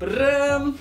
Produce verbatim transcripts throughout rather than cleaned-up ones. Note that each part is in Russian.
Пам-прам.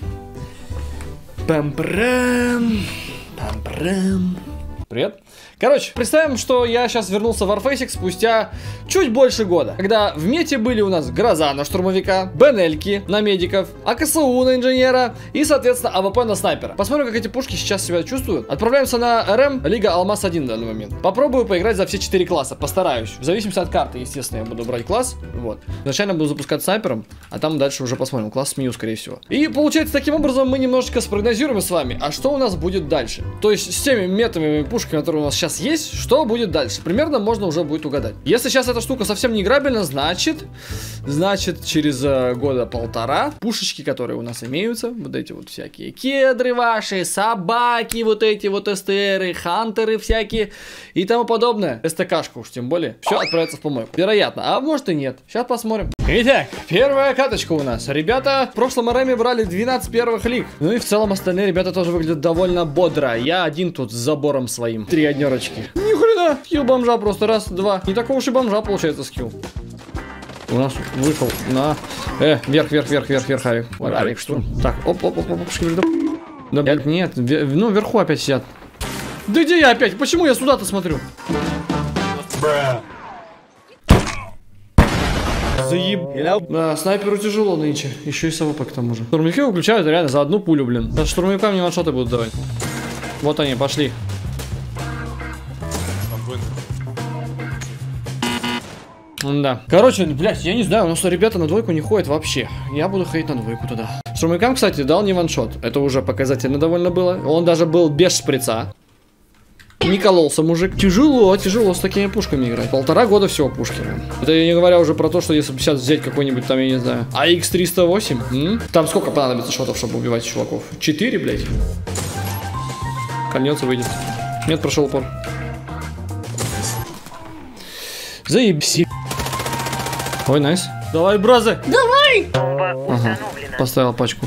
Пам-прам. Пам-прам. Привет. Короче, представим, что я сейчас вернулся в Warface спустя чуть больше года. Когда в мете были у нас Гроза на штурмовика, Бенельки на медиков, АКСУ на инженера и, соответственно, АВП на снайпера. Посмотрим, как эти пушки сейчас себя чувствуют. Отправляемся на РМ, Лига Алмаз один в данный момент. Попробую поиграть за все четыре класса, постараюсь. В зависимости от карты, естественно, я буду брать класс. Вот. Изначально буду запускать снайпером, а там дальше уже посмотрим. Класс сменю, скорее всего. И получается, таким образом мы немножечко спрогнозируем с вами, а что у нас будет дальше. То есть с теми метами и пушками, которые у нас сейчас есть, что будет дальше. Примерно можно уже будет угадать. Если сейчас эта штука совсем не играбельна, значит, значит через э, года полтора пушечки, которые у нас имеются, вот эти вот всякие кедры ваши, собаки, вот эти вот СТРы, хантеры всякие и тому подобное. СТКшка уж тем более. Все отправится в помойку. Вероятно. А может и нет. Сейчас посмотрим. Итак, первая каточка у нас. Ребята в прошлом РМе брали двенадцать первых лиг. Ну и в целом остальные ребята тоже выглядят довольно бодро. Я один тут с забором своим. Три однерочки. Ни хрена, скилл бомжа просто раз, два. Не такого уж и бомжа получается скилл. У нас вышел на... Э, вверх, вверх, вверх, вверх, вверх, авик. Авик, штурм. Так, оп, оп, оп, оп, да, нет, ну вверху опять сидят. Да где я опять? Почему я сюда-то смотрю? Заеб... Да, снайперу тяжело нынче. Еще и с АВП к тому же. Штурмовики выключают реально за одну пулю, блин. Даже штурмовикам не ваншоты будут давать. Вот они, пошли. Да. Короче, блядь, я не знаю, у нас ребята на двойку не ходят вообще. Я буду ходить на двойку туда. Штурмовикам, кстати, дал не ваншот. Это уже показательно довольно было. Он даже был без шприца. Не кололся мужик. Тяжело, тяжело с такими пушками играть. Полтора года всего пушки. Это я не говоря уже про то, что если бы сейчас взять какой-нибудь там, я не знаю, А Икс триста восемь. М? Там сколько понадобится шотов, чтобы убивать чуваков? Четыре, блядь. Кольнется, выйдет. Нет, прошел упор. Заебись. Ой, найс. Давай, бразы. Давай! Ага, поставил пачку.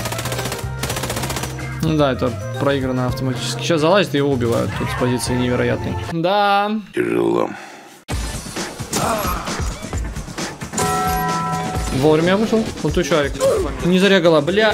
Ну да, это проиграно автоматически. Сейчас залазит и его убивают. Тут с позиции невероятной. Да. Тяжело. Вовремя я вышел. Вот тут шарик. Не зарягала, бля.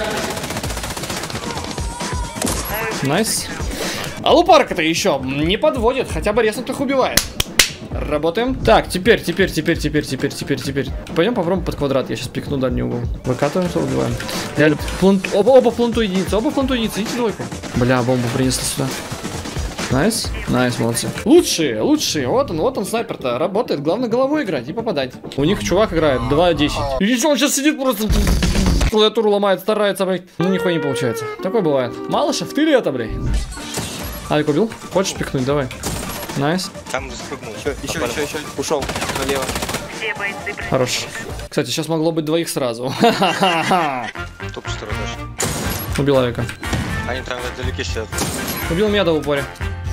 Найс. А лупарка-то еще не подводит. Хотя бы резнутых убивает. Работаем. Так, теперь, теперь, теперь, теперь, теперь, теперь, теперь. Пойдем попробуем под квадрат. Я сейчас пикну дальний угол. Выкатываемся, убиваем. Я люб... Флант... Оба, оба фланту единицы, оба фланту единицы. Идите двойку. Бля, бомбу принесли сюда. Найс. Найс, молодцы. Лучшие, лучшие. Вот он, вот он, снайпер-то. Работает. Главное головой играть и попадать. У них чувак играет два десять. И еще он сейчас сидит просто... Клавиатуру ломает, старается, блядь. Ну, нихуя не получается. Такое бывает. Малышев, ты ли это, блядь? Алик убил? Хочешь пикнуть? Давай. Найс. Там уже спрыгнул. Еще, еще, еще, еще. Ушел налево. Хорош. Кстати, сейчас могло быть двоих сразу. Только что даже. Убил Авика. Они там вдалеке сидят. Убил Меда в упоре.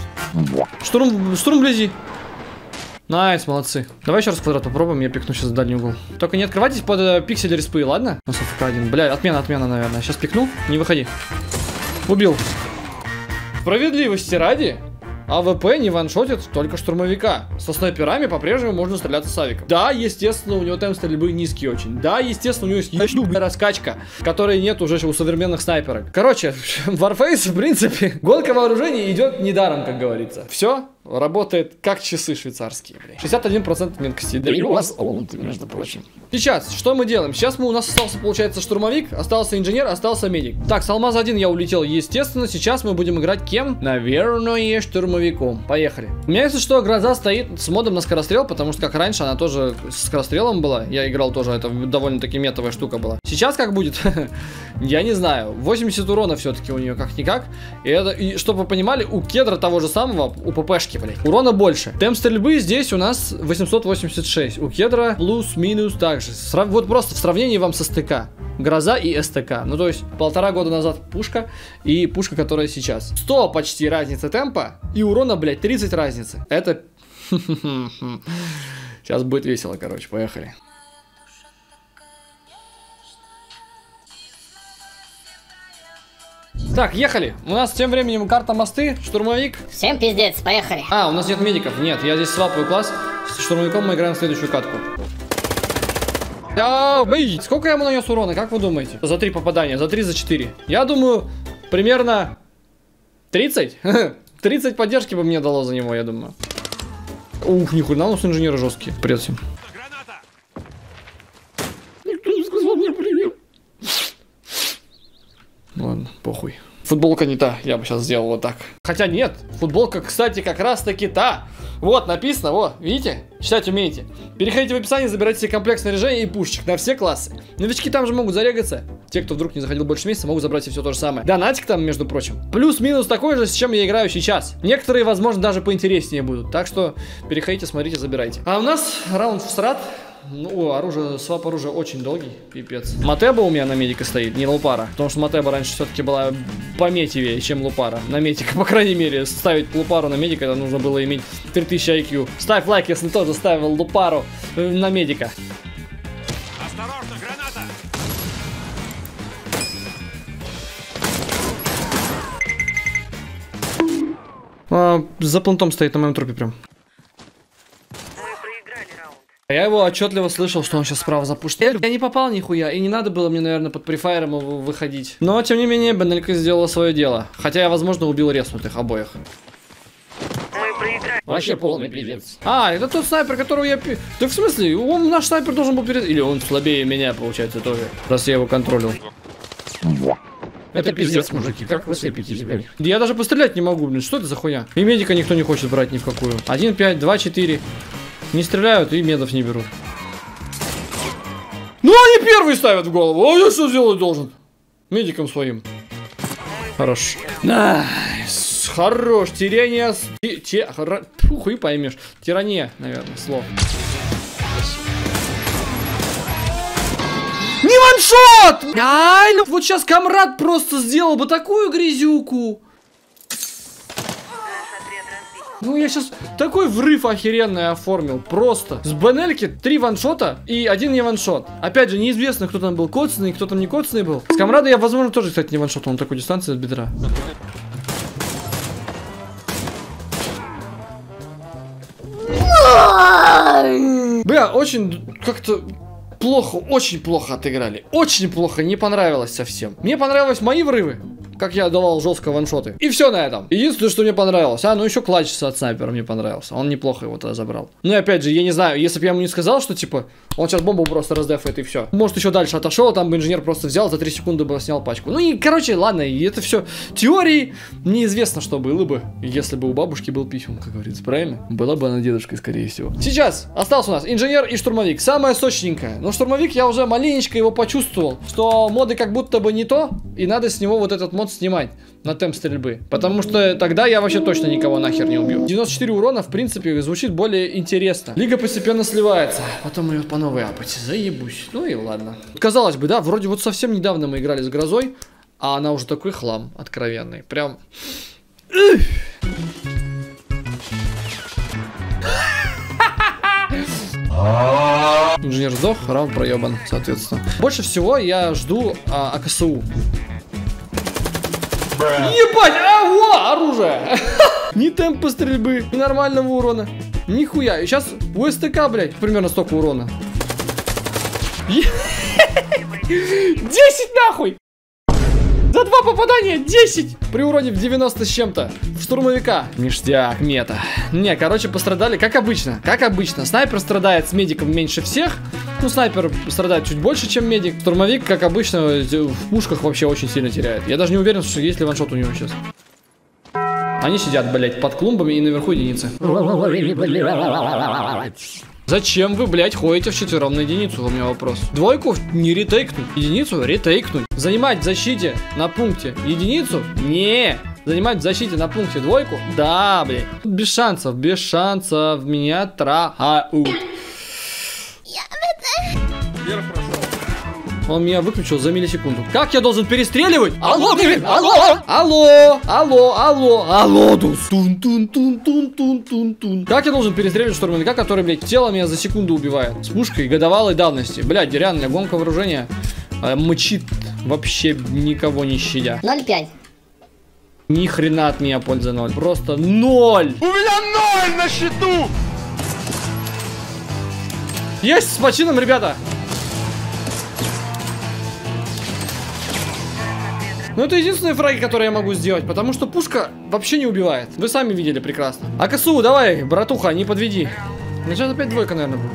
Штурм, штурм вблизи. Найс, молодцы. Давай еще раз квадрат попробуем, я пикну сейчас в дальний угол. Только не открывайтесь под э, пиксель респы, ладно? У нас АФК один. Бля, отмена, отмена, наверное. Сейчас пикну, не выходи. Убил. Справедливости ради. АВП не ваншотит только штурмовика. Со снайперами по-прежнему можно стреляться с авиком. Да, естественно, у него темп стрельбы низкий очень. Да, естественно, у него есть ебаная раскачка, которой нет уже у современных снайперок. Короче, Warface, в принципе, гонка вооружений идет недаром, как говорится. Все работает как часы швейцарские. Блин. шестьдесят один процент меткости. Да и у вас олд, между прочим. Сейчас, что мы делаем? Сейчас мы, у нас остался, получается, штурмовик, остался инженер, остался медик. Так, с Алмаза один я улетел, естественно. Сейчас мы будем играть кем? Наверное, штурмовиком. Поехали. У меня, если что, Гроза стоит с модом на скорострел, потому что, как раньше, она тоже с скорострелом была. Я играл тоже, это довольно-таки метовая штука была. Сейчас как будет? Я не знаю. восемьдесят урона все-таки у нее как-никак. И это, и чтобы вы понимали, у кедра того же самого, у ППшки, блядь, урона больше. Темп стрельбы здесь у нас восемьсот восемьдесят шесть. У кедра плюс-минус также. Срав... Вот просто в сравнении вам со СТК. Гроза и СТК. Ну, то есть, полтора года назад пушка и пушка, которая сейчас. сто почти разница темпа и урона, блядь, тридцать разницы. Это... Сейчас будет весело, короче. Поехали. Так, ехали. У нас тем временем карта мосты, штурмовик. Всем пиздец, поехали. А, у нас нет медиков. Нет, я здесь свапаю класс. С штурмовиком мы играем в следующую катку. А, бей. Сколько я ему нанес урона, как вы думаете? За три попадания, за три, за четыре. Я думаю, примерно тридцать. тридцать поддержки бы мне дало за него, я думаю. Ух, нихуя, у нас инженеры жесткие. Привет всем. Никто не сказал мне привет. Ладно, похуй. Футболка не та, я бы сейчас сделал вот так. Хотя нет, футболка, кстати, как раз таки та. Вот, написано, вот, видите? Читать умеете. Переходите в описание, забирайте себе комплект снаряжения и пушечек на все классы. Новички там же могут зарегаться. Те, кто вдруг не заходил больше месяца, могут забрать все то же самое. Донатик там, между прочим, плюс-минус такой же, с чем я играю сейчас. Некоторые, возможно, даже поинтереснее будут. Так что переходите, смотрите, забирайте. А у нас раунд в срат. Ну, оружие, свап оружия очень долгий, пипец. Матеба у меня на медика стоит, не Лупара. Потому что Матеба раньше все-таки была пометивее, чем Лупара. На медика, по крайней мере, ставить Лупару на медика, это нужно было иметь три тысячи ай кью. Ставь лайк, если тоже ставил Лупару на медика. Осторожно, граната! А, за плантом стоит на моем трупе прям. Я его отчетливо слышал, что он сейчас справа запушит. Я не попал нихуя, и не надо было мне, наверное, под префайром выходить. Но, тем не менее, Бенелька сделала свое дело. Хотя я, возможно, убил резнутых обоих. Вообще полный пиздец. А, это тот снайпер, которого я... пи- Да в смысле? Он, наш снайпер должен был перед... Или он слабее меня, получается, тоже. Раз я его контролил. Это пиздец, мужики, как вы слепите теперь? Я даже пострелять не могу, блин, что это за хуйня? И медика никто не хочет брать ни в какую. один пять, два четыре. Не стреляют и медов не берут. Ну они первые ставят в голову. А я что сделать должен? Медиком своим. Хорош. Найс. Хорош. Тирания. Ти, ти, хора... Фу, хуй поймешь. Тирания, наверное, слово. Не ваншот! Ай, ну вот сейчас Камрад просто сделал бы такую грязюку. Ну я сейчас такой врыв охеренный оформил. Просто. С Бенельки три ваншота и один не ваншот. Опять же, неизвестно, кто там был коцанный, кто там не коцанный был. С Камрада я, возможно, тоже, кстати, не ваншот. Он такой дистанции от бедра. Бля, очень как-то... Плохо, очень плохо отыграли. Очень плохо, не понравилось совсем. Мне понравились мои врывы, как я давал жестко ваншоты. И все на этом. Единственное, что мне понравилось. А, ну еще клатч от снайпера мне понравился. Он неплохо его тогда забрал. Ну и опять же, я не знаю, если бы я ему не сказал, что типа, он сейчас бомбу просто раздефает и все. Может еще дальше отошел, там бы инженер просто взял, за три секунды бы снял пачку. Ну и, короче, ладно, и это все теории. Неизвестно, что было бы, если бы у бабушки был писюн, как говорится, правильно? Была бы она дедушкой, скорее всего. Сейчас остался у нас инженер и штурмовик. Самое сочненькое. Ну, штурмовик, я уже маленечко его почувствовал, что моды как будто бы не то, и надо с него вот этот мод снимать на темп стрельбы. Потому что тогда я вообще точно никого нахер не убью. девяносто четыре урона, в принципе, звучит более интересно. Лига постепенно сливается. Потом ее по новой апать. Заебусь. Ну и ладно. Казалось бы, да, вроде вот совсем недавно мы играли с Грозой, а она уже такой хлам откровенный. Прям... Инженер сдох, раунд проебан, соответственно. Больше всего я жду а, АКСУ. Ебать, а, во, оружие! Ни темпа стрельбы, ни нормального урона. Нихуя. И сейчас у СТК, блядь, примерно столько урона. десять нахуй! За два попадания десять! При уроне в девяносто с чем-то. В штурмовика. Ништяк, мета. Не, короче, пострадали, как обычно. Как обычно. Снайпер страдает с медиком меньше всех. Ну, снайпер страдает чуть больше, чем медик. Штурмовик, как обычно, в пушках вообще очень сильно теряет. Я даже не уверен, что есть ли ваншот у него сейчас. Они сидят, блядь, под клумбами и наверху единицы. Зачем вы, блядь, ходите вчетвером на единицу? У меня вопрос. Двойку не ретейкнуть, единицу ретейкнуть. Занимать в защите на пункте единицу? Не. Занимать в защите на пункте двойку? Да, блядь. Без шансов, без шансов. Меня трахают. Он меня выключил за миллисекунду. Как я должен перестреливать? Алло, алло, алло, алло, алло, алло, дус. Тун, тун, тун, тун, тун, тун, тун. Как я должен перестреливать штурмовика, который, блядь, тело меня за секунду убивает? С пушкой годовалой давности. Блядь, реально, гонка вооружения э, мочит вообще никого не щадя. ноль пять. Ни хрена от меня пользы ноль. Просто ноль. У меня ноль на счету! Есть с почином, ребята. Ну это единственные фраги, которые я могу сделать, потому что пушка вообще не убивает. Вы сами видели прекрасно. АКСУ, давай, братуха, не подведи. Ну сейчас опять двойка, наверное, будет.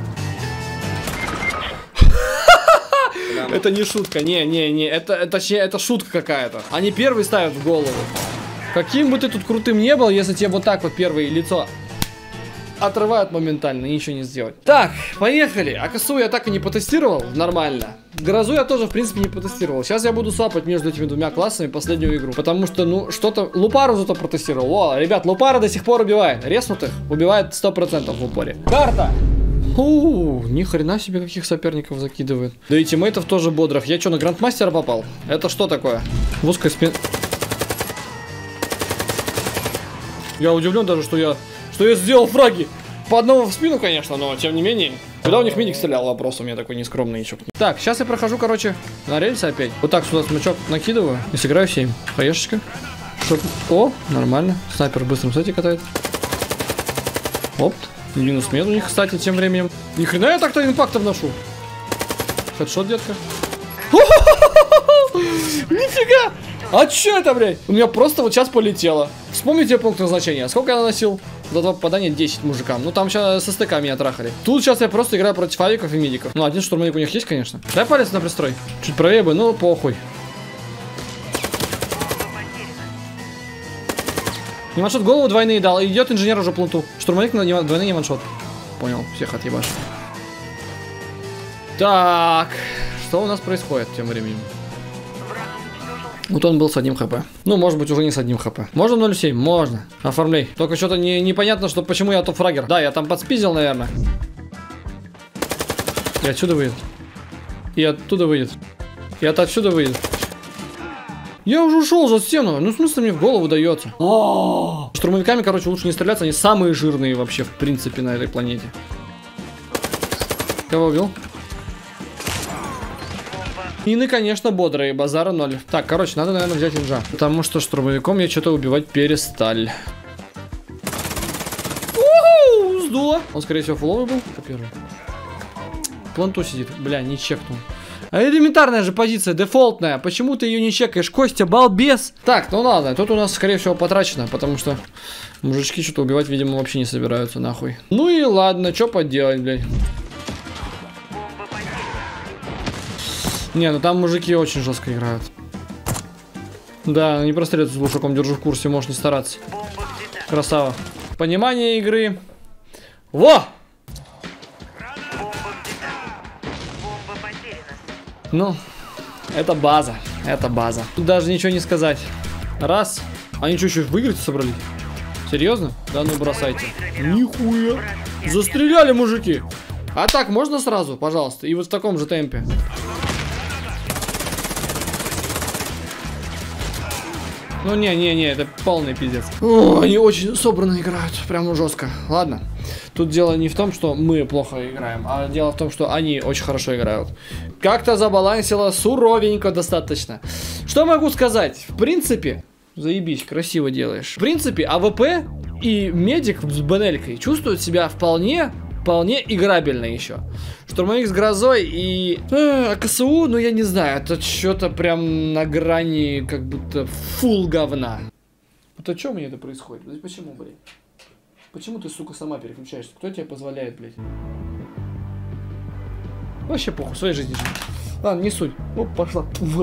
Это не шутка, не, не, не, это, это, это шутка какая-то. Они первый ставят в голову. Каким бы ты тут крутым не был, если тебе вот так вот первое лицо отрывают моментально, ничего не сделать. Так, поехали. АКСУ я так и не потестировал нормально. Грозу я тоже, в принципе, не потестировал. Сейчас я буду свапать между этими двумя классами последнюю игру. Потому что, ну, что-то... Лупару зато протестировал. О, ребят, Лупара до сих пор убивает. Резнутых убивает сто процентов в упоре. Карта! Ууу, ни хрена себе каких соперников закидывает. Да и тиммейтов тоже бодрых. Я что, на Грандмастера попал? Это что такое? В узкой спин... Я удивлен даже, что я... Что я сделал фраги. По одному в спину, конечно, но тем не менее. Куда у них медик стрелял? Вопрос у меня такой нескромный еще. Так, сейчас я прохожу, короче, на рельсы опять. Вот так сюда смычок накидываю и сыграю семь. Хаешечка. Чтоб... О, нормально. Снайпер в быстром сете катает. Оп. Минус мед у них, кстати, тем временем. Ни хрена я так-то импактом ношу. Хедшот, детка. Нифига! А чё это, блядь? У меня просто вот сейчас полетело. Вспомните пункт назначения. Сколько я наносил? За два попадания десять мужикам. Ну там сейчас со стыка меня трахали. Тут сейчас я просто играю против авиков и медиков. Ну один штурмовик у них есть, конечно. Дай палец на пристрой. Чуть правее бы, ну похуй. Не ваншот голову двойные дал. Идет инженер уже пленту. Штурмовик на двойный не ваншот. Понял, всех отъебашь. Так, что у нас происходит тем временем? Вот он был с одним хп. Ну, может быть, уже не с одним хп. Можно ноль семь? Можно. Оформляй. Только что-то не, непонятно, что почему я топ-фрагер. Да, я там подспиздил, наверное. И отсюда выйдет. И оттуда выйдет. И от отсюда выйдет. Я уже ушел за стену. Ну, в смысле, мне в голову дается. О-о-о. Штурмовиками, короче, лучше не стреляться. Они самые жирные вообще, в принципе, на этой планете. Кого убил? Мины, конечно, бодрые, базара ноль. Так, короче, надо, наверное, взять инжа. Потому что штурмовиком я что-то убивать пересталь. У-у-у, сдуло. Он, скорее всего, фуловый был. Кто первый? Планту сидит. Бля, не чекнул. А элементарная же позиция, дефолтная. Почему ты ее не чекаешь, Костя, балбес? Так, ну ладно, тут у нас, скорее всего, потрачено. Потому что мужички что-то убивать, видимо, вообще не собираются, нахуй. Ну и ладно, что поделать, блядь. Не, ну там мужики очень жестко играют. Да, не простреливать с глушаком, держу в курсе, можешь не стараться. Красава. Понимание игры. Во! Ну, это база, это база. Тут даже ничего не сказать. Раз. Они что, еще выиграть собрались? Серьезно? Да ну бросайте. Нихуя. Застреляли мужики. А так, можно сразу, пожалуйста? И вот в таком же темпе. Ну не-не-не, это полный пиздец. О, они очень собранно играют, прям жестко. Ладно, тут дело не в том, что мы плохо играем, а дело в том, что они очень хорошо играют. Как-то забалансило суровенько достаточно. Что могу сказать? В принципе, заебись, красиво делаешь. В принципе, АВП и медик с бенелькой чувствуют себя вполне... Вполне играбельно еще. Штурмовик с грозой и э, АКСУ, ну я не знаю, это что-то прям на грани, как будто фул говна. Вот о чем мне это происходит? Почему, блядь? Почему ты, сука, сама переключаешься? Кто тебе позволяет, блядь? Вообще похуй, в своей жизни живи. Ладно, не суть. Оп, пошла.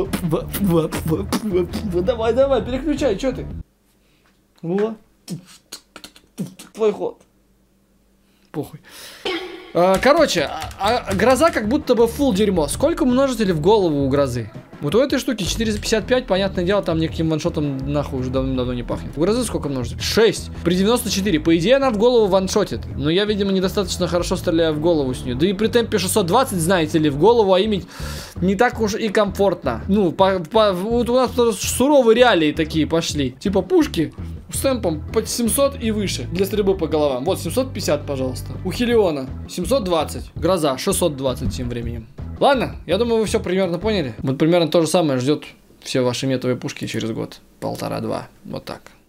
Давай, давай, переключай, что ты? Во. Твой ход. Похуй. А, короче, а, а, гроза как будто бы фул дерьмо. Сколько множителей в голову у грозы? Вот у этой штуки четыреста пятьдесят пять, понятное дело, там никаким ваншотом нахуй уже давно-давно не пахнет. У грозы сколько множителей? шесть. При девяносто четыре. По идее, она в голову ваншотит. Но я, видимо, недостаточно хорошо стреляю в голову с нее. Да и при темпе шестьсот двадцать, знаете ли, в голову, а иметь не так уж и комфортно. Ну, по, по, вот у нас суровые реалии такие пошли. Типа пушки с темпом по семьсот и выше для стрельбы по головам. Вот, семьсот пятьдесят, пожалуйста. У Хелиона семьсот двадцать. Гроза шестьсот двадцать тем временем. Ладно, я думаю, вы все примерно поняли. Вот примерно то же самое ждет все ваши метовые пушки через год. Полтора-два. Вот так.